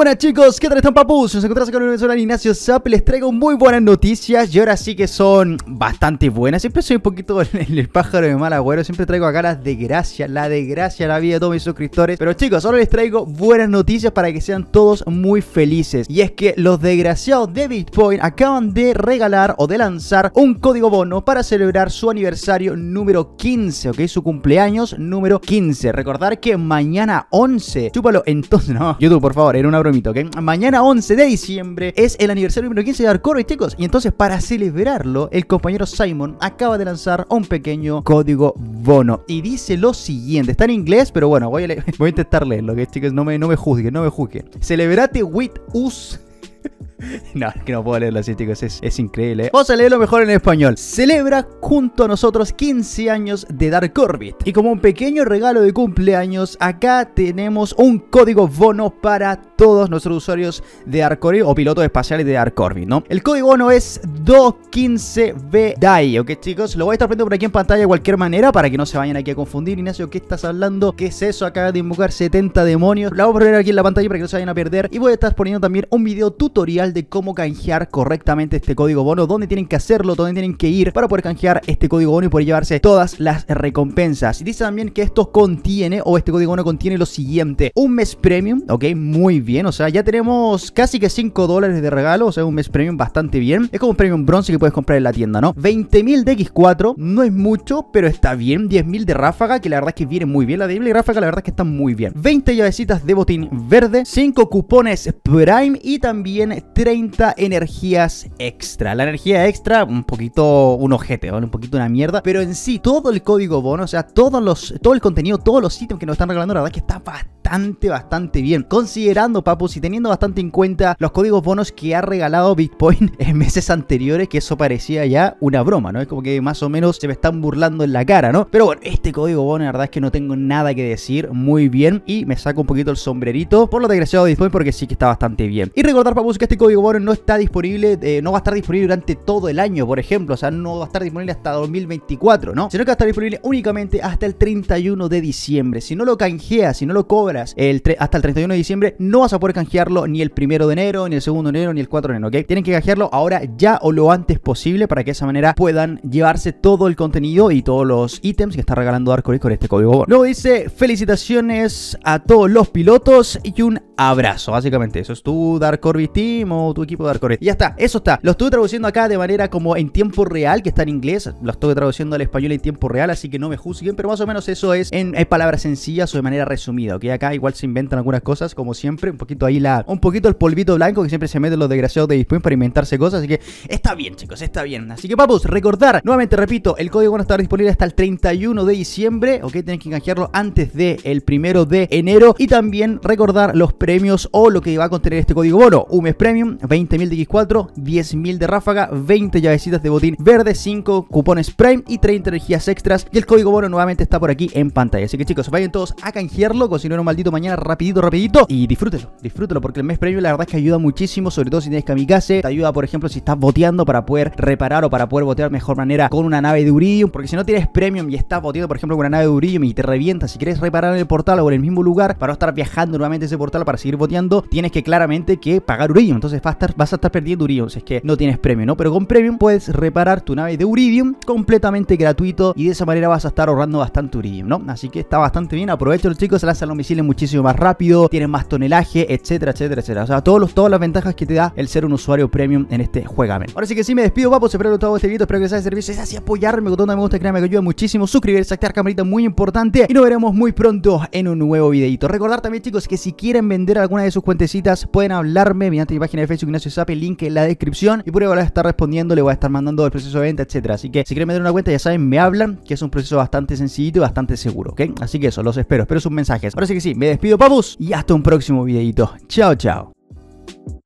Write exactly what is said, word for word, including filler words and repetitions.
buenas chicos, ¿qué tal están papus? Nos encontramos con el profesor Ignacio Zap. Les traigo muy buenas noticias y ahora sí que son bastante buenas. Siempre soy un poquito el, el pájaro de mal agüero. Siempre traigo acá las desgracias, la desgracia, la vida de todos mis suscriptores. Pero chicos, ahora les traigo buenas noticias para que sean todos muy felices. Y es que los desgraciados de Bitpoint acaban de regalar o de lanzar un código bono para celebrar su aniversario número quince, ok, su cumpleaños número quince. Recordar que mañana once, chúpalo entonces, no, YouTube por favor, era una bromita, ok. Mañana once de diciembre es el aniversario número quince de Dark Orbit, chicos. Y entonces para celebrarlo, el compañero Simon acaba de lanzar un pequeño código bono. Y dice lo siguiente, está en inglés, pero bueno, voy a, voy a intentar leerlo, ok, chicos, no me, no me juzguen, no me juzguen. Celebrate with us. No, es que no puedo leerlo así, chicos, es, es increíble, ¿eh? Vamos a leerlo mejor en español. Celebra junto a nosotros quince años de Dark Orbit. Y como un pequeño regalo de cumpleaños, acá tenemos un código bono para todos nuestros usuarios de Dark Orbit o pilotos espaciales de Dark Orbit, ¿no? El código bono es dos quince B D A I, ¿ok, chicos? Lo voy a estar poniendo por aquí en pantalla de cualquier manera para que no se vayan aquí a confundir. Ignacio, ¿qué estás hablando? ¿Qué es eso? Acaba de invocar setenta demonios. Lo voy a poner aquí en la pantalla para que no se vayan a perder. Y voy a estar poniendo también un video tutorial de cómo canjear correctamente este código bono, dónde tienen que hacerlo, dónde tienen que ir para poder canjear este código bono y poder llevarse todas las recompensas. Y dice también que esto contiene, o este código bono contiene lo siguiente: un mes premium, ok, muy bien, o sea, ya tenemos casi que cinco dólares de regalo, o sea, un mes premium bastante bien. Es como un premium bronce que puedes comprar en la tienda, ¿no? veinte mil de equis cuatro, no es mucho, pero está bien. diez mil de ráfaga, que la verdad es que viene muy bien. La de diez mil de ráfaga, la verdad es que está muy bien. veinte llavecitas de botín verde, cinco cupones Prime y también treinta energías extra. La energía extra, un poquito un ojete, ¿vale? Un poquito una mierda, pero en sí, todo el código bono, o sea, todos los, todo el contenido, todos los ítems que nos están regalando, la verdad es que está bastante, bastante bien. Considerando, papus, y teniendo bastante en cuenta los códigos bonos que ha regalado Bitpoint en meses anteriores, que eso parecía ya una broma, ¿no? Es como que más o menos se me están burlando en la cara, ¿no? Pero bueno, este código bono, la verdad es que no tengo nada que decir, muy bien, y me saco un poquito el sombrerito por lo desgraciado de Bitpoint, porque sí que está bastante bien. Y recordar, papus, que este código bono no está disponible, eh, no va a estar disponible durante todo el año, por ejemplo, o sea, no va a estar disponible hasta dos mil veinticuatro, ¿no? Sino que va a estar disponible únicamente hasta el treinta y uno de diciembre. Si no lo canjeas, si no lo cobras el hasta el treinta y uno de diciembre, no vas a poder canjearlo ni el primero de enero, ni el segundo de enero, ni el cuatro de enero, ¿ok? Tienen que canjearlo ahora ya o lo antes posible para que de esa manera puedan llevarse todo el contenido y todos los ítems que está regalando Dark Orbit con este código bono. Luego dice: felicitaciones a todos los pilotos y un abrazo. Básicamente eso es tu Dark Orbit Team o tu equipo de Dark Orbit. Y ya está, eso está. Lo estuve traduciendo acá de manera como en tiempo real, que está en inglés. Lo estuve traduciendo al español en tiempo real, así que no me juzguen, pero más o menos eso es en, en palabras sencillas o de manera resumida, ¿ok? Acá igual se inventan algunas cosas, como siempre. Un poquito ahí la... Un poquito el polvito blanco que siempre se meten los desgraciados de Bitpoint para inventarse cosas, así que está bien, chicos, está bien. Así que, papus, recordar, nuevamente repito, el código van a estar disponible hasta el treinta y uno de diciembre, ¿ok? Tienen que canjearlo antes del primero de enero. Y también recordar los premios o lo que va a contener este código bono: un mes premium, veinte mil de equis cuatro, diez mil de ráfaga, veinte llavecitas de botín verde, cinco cupones Prime y treinta energías extras. Y el código bono nuevamente está por aquí en pantalla. Así que, chicos, vayan todos a canjearlo, consiguen un maldito mañana rapidito, rapidito. Y disfrútenlo, disfrútenlo, porque el mes premium la verdad es que ayuda muchísimo, sobre todo si tienes kamikaze. Te ayuda, por ejemplo, si estás boteando para poder reparar o para poder botear de mejor manera con una nave de Uridium. Porque si no tienes premium y estás boteando, por ejemplo, con una nave de Uridium y te revienta, si quieres reparar en el portal o en el mismo lugar para no estar viajando nuevamente a ese portal para seguir boteando, tienes que claramente que pagar Uridium. Entonces vas a estar, vas a estar perdiendo Uridium si es que no tienes premium, ¿no? Pero con premium puedes reparar tu nave de Uridium completamente gratuito y de esa manera vas a estar ahorrando bastante Uridium, ¿no? Así que está bastante bien. Aprovechen, chicos, se lanzan los misiles muchísimo más rápido, tienen más tonelaje, etcétera, etcétera, etcétera. O sea, todos los, todas las ventajas que te da el ser un usuario premium en este Juegamen. Ahora sí que sí, me despido, papos. Espero que les haya gustado este video, espero que les haya servido. Si es así, apoyarme con todo me gusta, créanme que ayuda muchísimo. Suscribirse, activar campanita, muy importante. Y nos veremos muy pronto en un nuevo videito. Recordar también, chicos, que si quieren vender alguna de sus cuentecitas, pueden hablarme mediante mi página de Facebook, Ignacio Zap, el link en la descripción. Y por ahí voy a estar respondiendo, le voy a estar mandando el proceso de venta, etcétera. Así que si quieren vender una cuenta, ya saben, me hablan, que es un proceso bastante sencillito y bastante seguro, ¿ok? Así que eso, los espero, espero sus mensajes. Ahora sí que sí, me despido, papus, y hasta un próximo videito. Chao, chao.